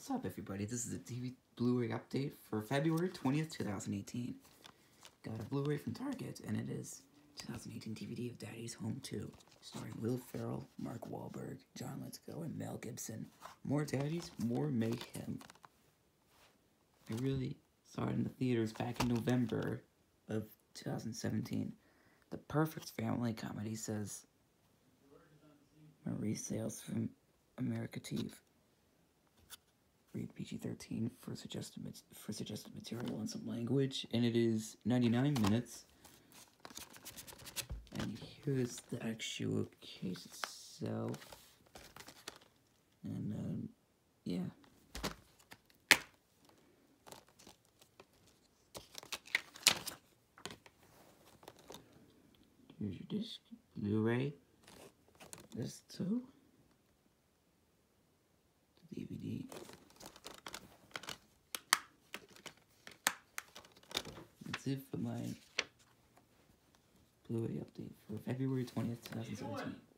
What's up, everybody? This is a TV Blu-ray update for February 20th, 2018. Got a Blu-ray from Target, and it is 2018 DVD of Daddy's Home 2, starring Will Ferrell, Mark Wahlberg, John Lithgow, and Mel Gibson. More daddies, more mayhem. I really saw it in the theaters back in November of 2017. The perfect family comedy, says Marie Sales from America TV. Read PG-13 for suggested material and some language, and it is 99 minutes. And here's the actual case itself. And yeah. Here's your disc, Blu-ray. This too. The DVD. That's it for my Blu-ray update for February 20th, 2017.